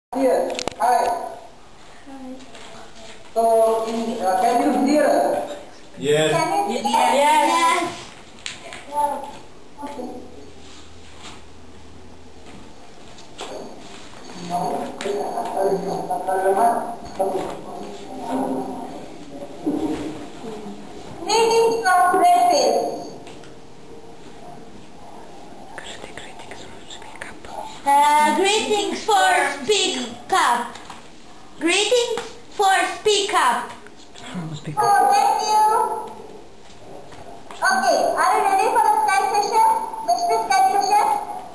Here, hi. Hi. So, can you hear? Yes. Can you hear? Yes. Okay. Greetings from Redfield. Greetings for speak up. Greetings for speak up. Oh, thank you. Okay, are you ready for the Skype session? Mystery Skype session?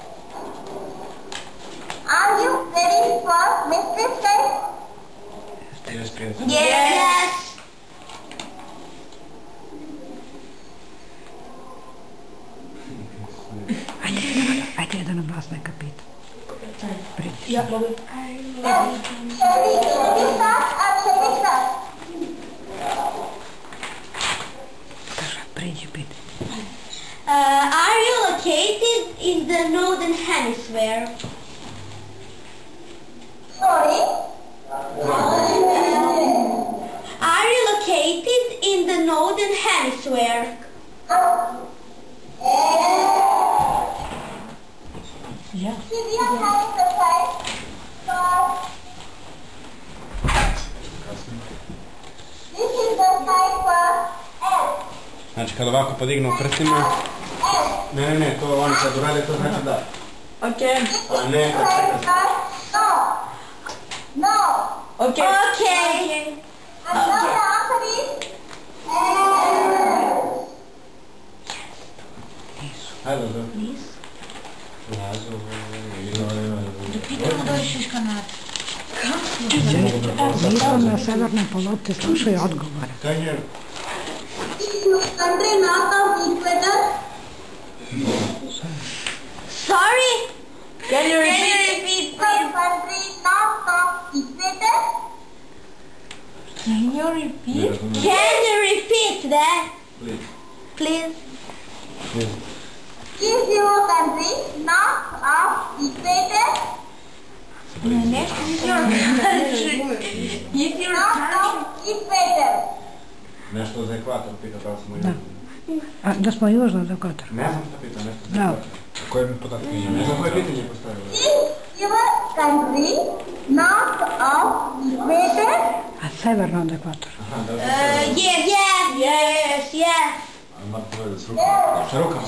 Are you ready for Mystery Skype? Yes. Yes. Ajde jedan glas neka pita. Shall we start or shall we start? Kaže, priđi pita. Are you located in the Northern Hemisphere? Sorry? Are you located in the Northern Hemisphere? Ja. See, we are having the time for... This is the time for L. Znači kad ovako podignu prstima, ne, to oni kad urade to znači da. Okay. A ne kad čekaš. No. Okay. Okay. And now the answer is L. Hajde, da. Nisam na severnoj poloti slušaju odgovore. Kaj je? Country north of equator. Sorry? Can you repeat, Country north of equator. Can you repeat that? Please. Is your country north of equator? Next is your country. Is your North of equator. Nešto za ekvator pita da li smo Da. A da smo južno od ekvatora. Ne znam šta pita, nešto za Da. ekvator. Koje mi podatke ima? Ne znam koje pitanje postavila. Is your country north of equator? A severno od ekvatora. Aha, da li Yes. Ima povede s rukama. Sa rukama.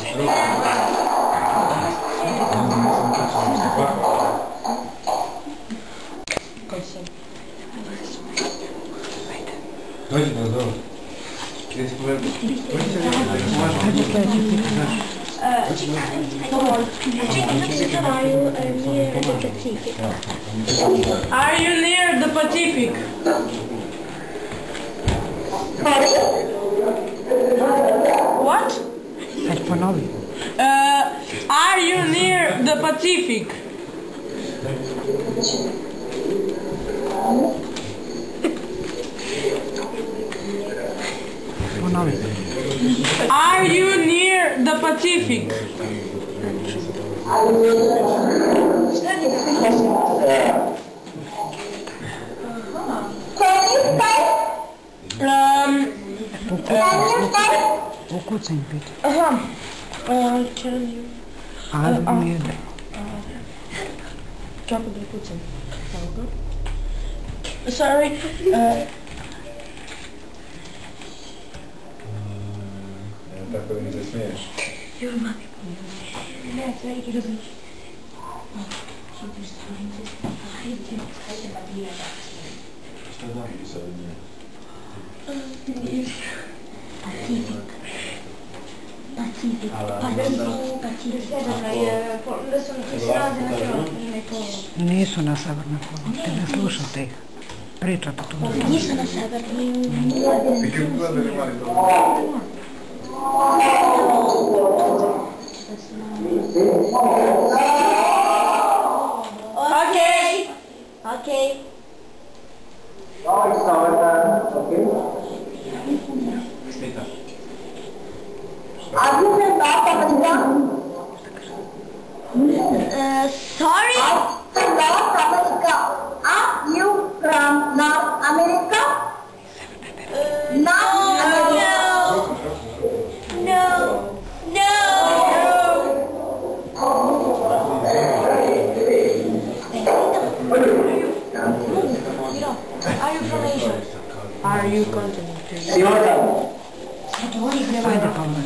Dođi da zove. Gdje si povedao? Ajde sledeće pitanje. Are you near the Pacific? What? Ajde ponovi. Are you near the Pacific? Ponovi. Are you near the Pacific? Can you type? Can you type? Ukucaj mi pita. Can you? Ali nije da. Kako da kucam? Sorry. Tako mi se smiješ. Šta da mi sad nije? Nisu na severnoj poloti, ne slušate ih. Pričate tu. Nisu na severni. Okay. Now it's our turn, okay? Pita. Are you from North Africa? Sorry? North America. Are you from Asia? Are you continent? Ajde, Pavle.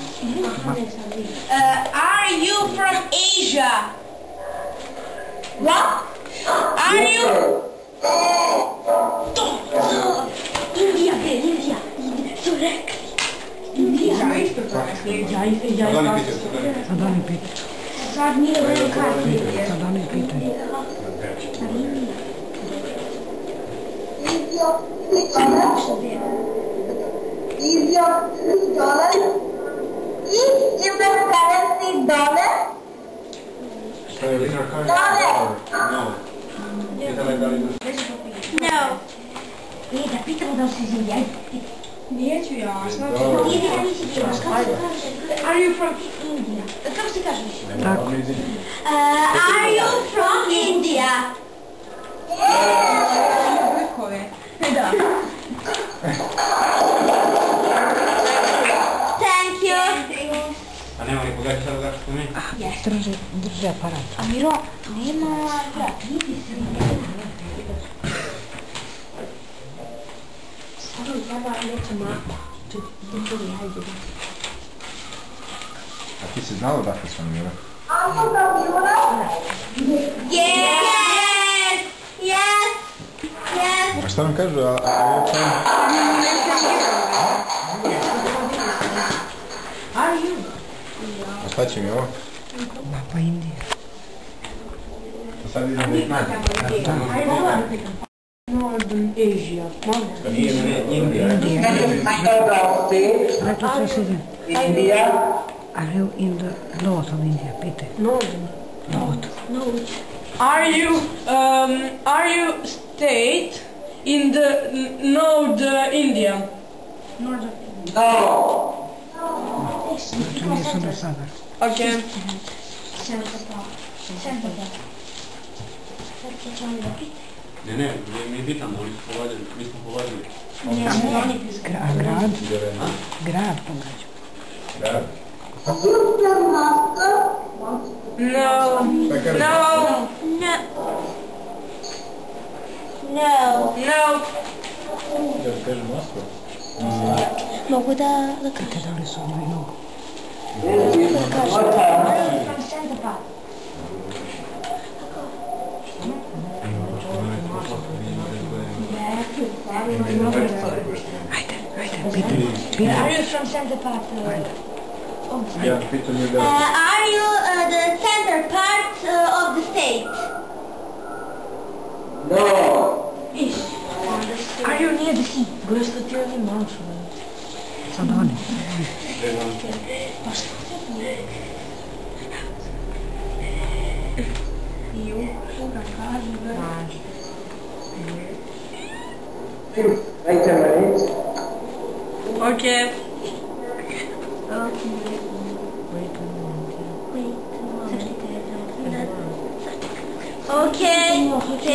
Are you from Asia? What? Are you? India, India. Su rekli. India. Sad oni pitaju. Sad mi je vrlo karti. Sad oni pitaju. Is your dollar? Is your currency dollar? No. Da pitamo da si iz Indije. Neću ja. Are you from India? Kako se kaže? Tako. Are you from India? Da. Thank you. A nema li pogledati sada zašto smo mi? Drži aparat. A Miro, nema... Vidi se. Sada treba neće mapa. A ti si znala dakle smo Mira? Yes. Yes. Yes. A šta nam kažu? A šta će mi ovo? Mapa Indije. A sad idem da ih nađem. Northern Asia. To nije Indija. Rekli sve si idem. India. Are you in the north of India? Pitaj. Northern. North. Are you state in the North India? Northern. No. Znači nisu do sada. Okay. Ne, mi pitamo, mi smo povodili. Grad? Grad pogađa. Grad? No. No. Da kažem Moskva? Mogu da Pitaj da li su na jugu. Ajde, pitaj. Are you from Central Park? Ja pitam je da... Are you the center part of the state? No. Are you near the sea? Гръцка ти не можеш. Sad oni. Wait a minute. Okay. Okay.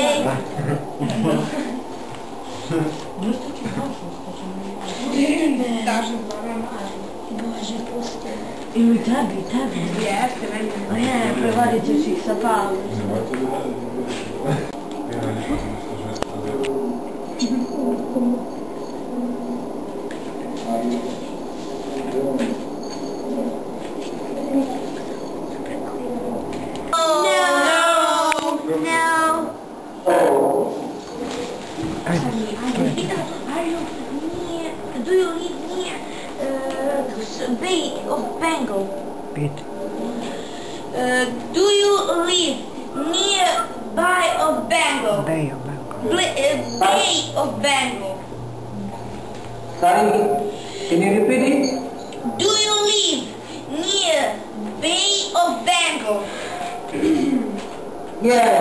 Bože, pusti. Ili tebi. Jeste, meni. A ne, prevadit ćeš ih sa palom. Nemojte da radite. Do you live near Bay of Bengal? Pitaj. Do you live nearby of Bengal? Bay of Bengal. Bay of Bengal. Sorry. Can you repeat it? Do you live near Bay of Bengal? Yeah.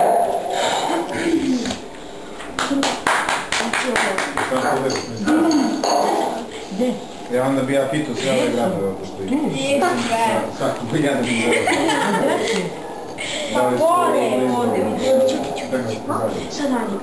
Ja onda bi ja pitao sve ove gradove oko stoji. Svako bi ja da bi Pa gore, sad radi.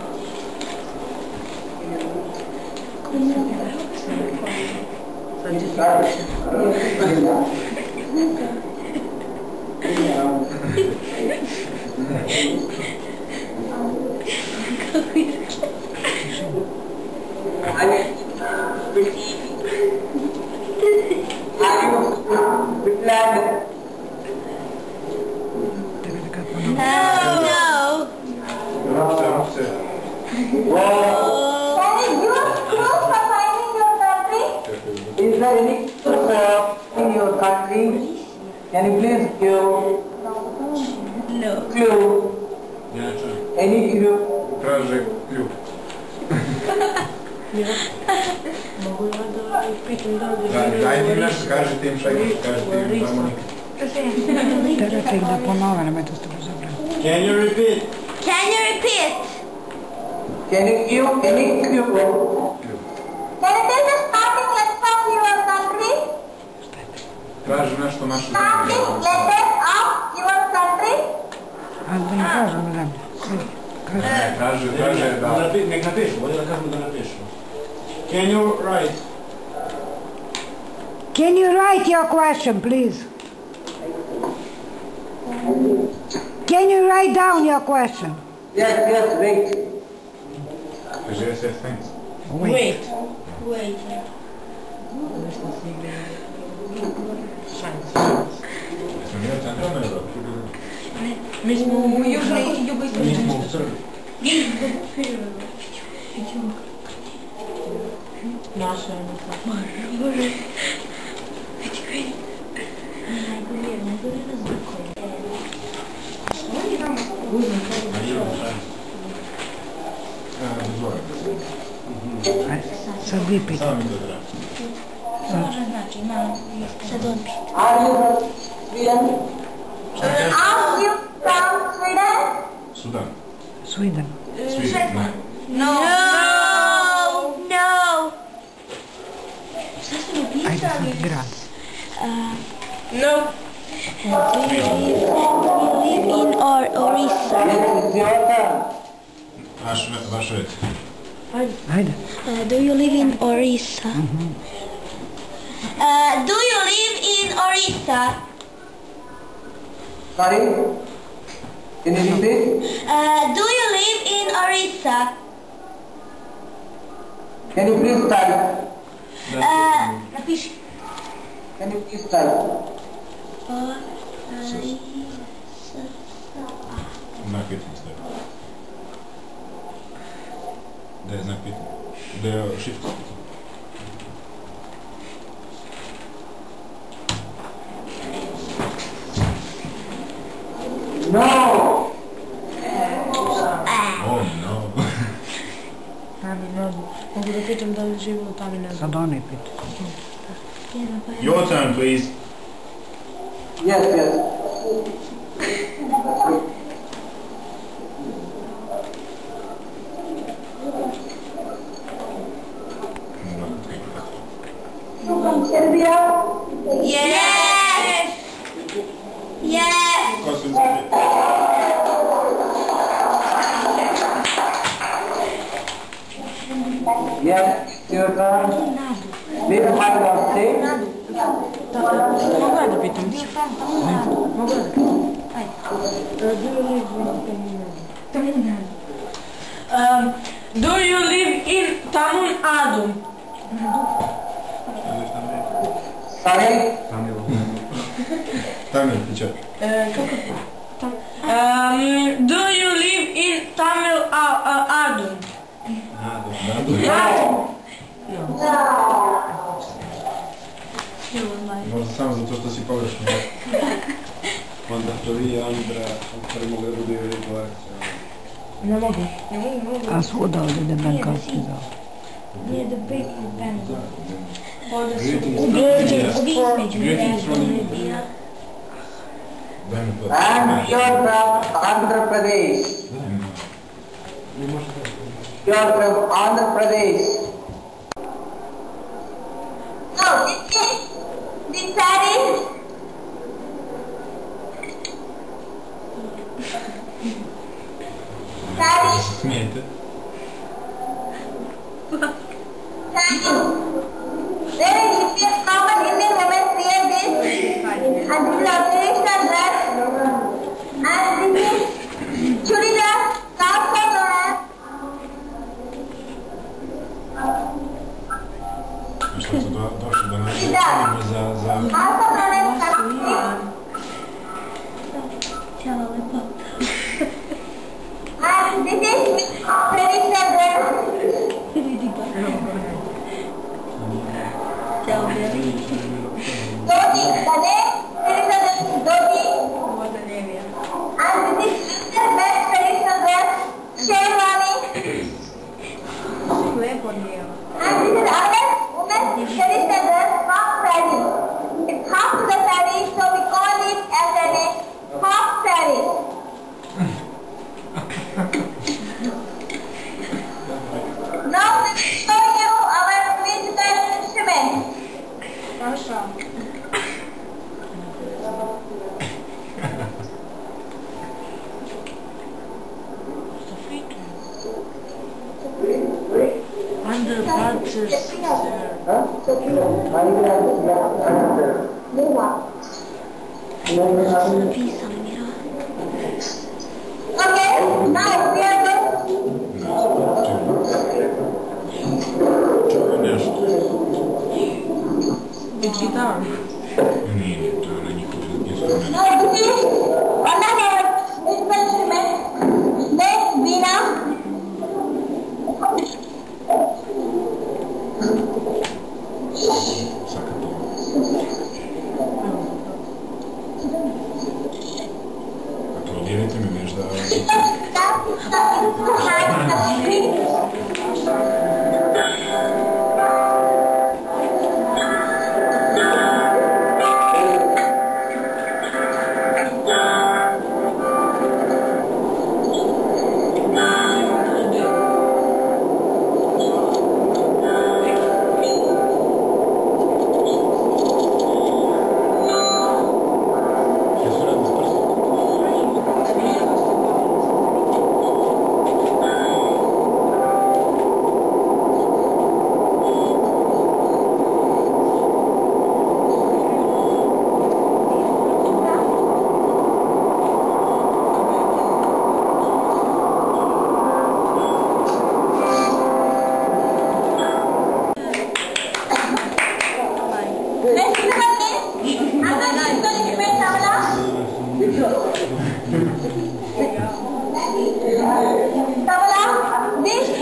No. Can you use clues for finding your country? Is there any in your country? Can you please give clue? Any clue? Traže ključ. Dajte im nešto, kažete im šta imaš, kažete im harmonika. Terate ih da ponove, nemojte ste pozabrali. Can you repeat? Can you repeat? Can you give any clue? Can you tell the starting letters of your country? Traže nešto našu Starting zemlju. letters of your country? A da ne kažemo zemlje. Ne, traže da... Nek napišu, bolje da kažemo da napišu. Can you write? Can you write your question, please? Can you write down your question? Yes, wait. Kaže yes, thanks. Wait. Wait. Jesmo mi od centralne Evrope? Mi smo u južnoj i jugoistočnoj. Mi smo u Srbiji. Naša je neka. Ajde, sad vi pitate. Samo mi to treba. Are you Sweden? Are you from Sweden? Sudan. Sweden. Sweden, ne. No. No. Ajde sad grad. No. Do you live in Orissa? Yes, it's your turn. Vaš red. Ajde. Do you live in Orissa? Do you live in Orissa? Sorry? Can you repeat? Do you live in Orissa? Can you please type? Napiši. Can you please type? Znak pitanja ste. Da je znak pitanja. Da je shift. No! Oh no. Taminadu. Mogu da pitam da li živi u Taminadu? Sad oni pitaju. Your turn, please. Yes. From Serbia? Yes. Yes. Ko su izgledali? Yes, it's your turn. Which part of state? Mogu ja da pitam? Mogu ja da pitam? Do you live in Tamil Nadu? Sorry? Tamil, teacher. Do you live in Tamil Nadu? Možda samo zato što si pogrešno. Onda to vi, Andra, prvi mogu da budu i reakcija. Ne mogu. A svuda ovdje da Bengalski zove. Greetings from India. And you're from Andhra Pradesh. You're from Andhra Pradesh. No, this saree. Saree. Smijete? Very Indian, common Indian women wear this. And this is our traditional dress. And this is chudidar, also known as is another woman's traditional dress, half saree. It's half to the saree, so we call it as a half saree. Now we will show you our musical instrument. And the parts is Okay, now we are going. the guitar. Ні, то вона нікуди не зробить. Now this is another musical instrument. Next, Veena. Аплодирайте ми между... Next one is another musical instrument, Tamala. Tamala, this.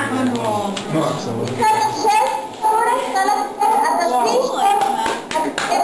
No, absolutely. Children collected at the fish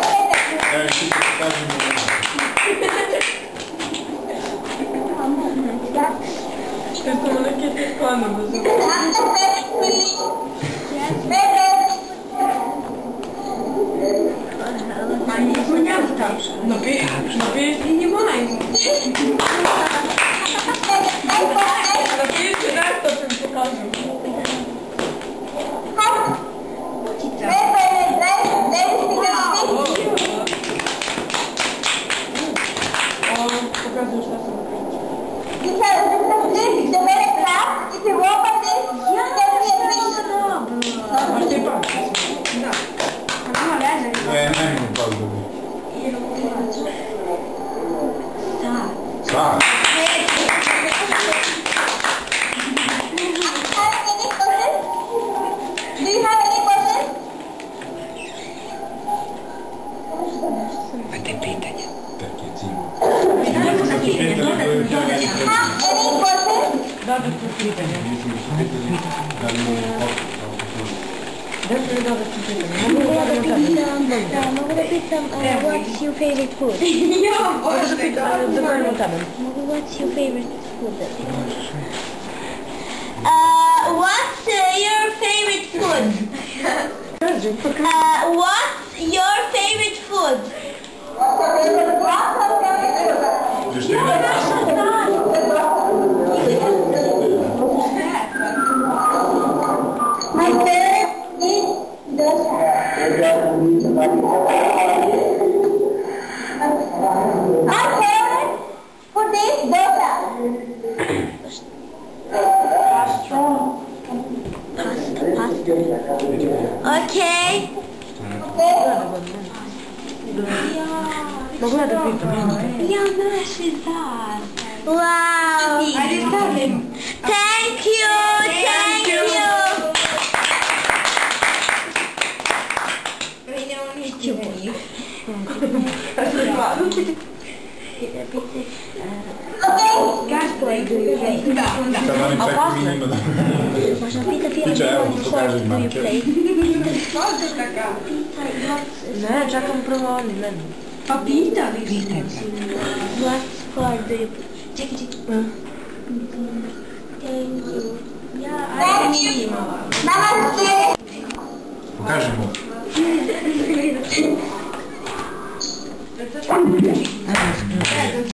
Mogu da pitam, what's your favorite food? What's your favorite food? What's your favorite food? What's your favorite food? My favorite is dosa. My favorite food is dosa. Okay. Mogu ja da pitam? Ja, znaš i da. Wow. Ajde, stavljam. Thank you, thank you. What sport do you play? Sad oni čekaju minima da... Možda pitati Tiče, evo, what sport pokaži do you mamče. play? Ne, čekam prvo oni, meni. Pa pitali. What sport do you play? Čekaj. Thank you. Ja, Thank you. Namaste. Pokaži mu.